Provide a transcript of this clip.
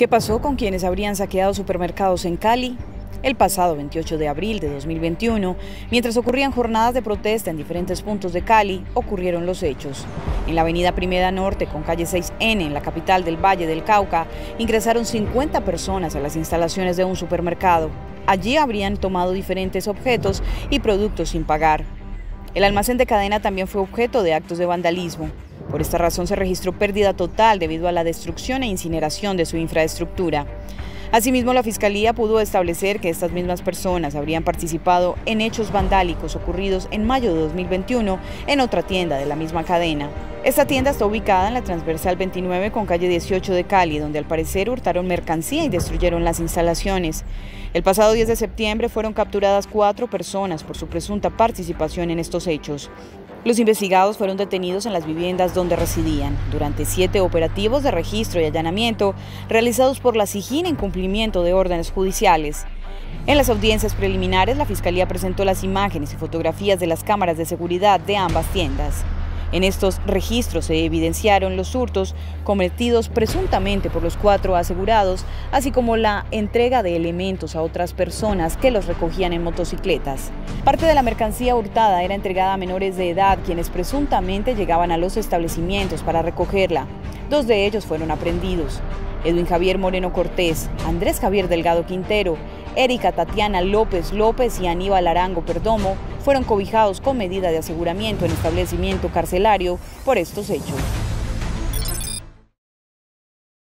¿Qué pasó con quienes habrían saqueado supermercados en Cali? El pasado 28 de abril de 2021, mientras ocurrían jornadas de protesta en diferentes puntos de Cali, ocurrieron los hechos. En la avenida Primera Norte, con calle 6N, en la capital del Valle del Cauca, ingresaron 50 personas a las instalaciones de un supermercado. Allí habrían tomado diferentes objetos y productos sin pagar. El almacén de cadena también fue objeto de actos de vandalismo. Por esta razón se registró pérdida total debido a la destrucción e incineración de su infraestructura. Asimismo, la Fiscalía pudo establecer que estas mismas personas habrían participado en hechos vandálicos ocurridos en mayo de 2021 en otra tienda de la misma cadena. Esta tienda está ubicada en la transversal 29 con calle 18 de Cali, donde al parecer hurtaron mercancía y destruyeron las instalaciones. El pasado 10 de septiembre fueron capturadas 4 personas por su presunta participación en estos hechos. Los investigados fueron detenidos en las viviendas donde residían, durante 7 operativos de registro y allanamiento realizados por la SIJIN en cumplimiento de órdenes judiciales. En las audiencias preliminares, la Fiscalía presentó las imágenes y fotografías de las cámaras de seguridad de ambas tiendas. En estos registros se evidenciaron los hurtos cometidos presuntamente por los 4 asegurados, así como la entrega de elementos a otras personas que los recogían en motocicletas. Parte de la mercancía hurtada era entregada a menores de edad, quienes presuntamente llegaban a los establecimientos para recogerla. 2 de ellos fueron aprehendidos: Edwin Javier Moreno Cortés, Andrés Javier Delgado Quintero, Erika Tatiana López López y Aníbal Arango Perdomo fueron cobijados con medida de aseguramiento en establecimiento carcelario por estos hechos.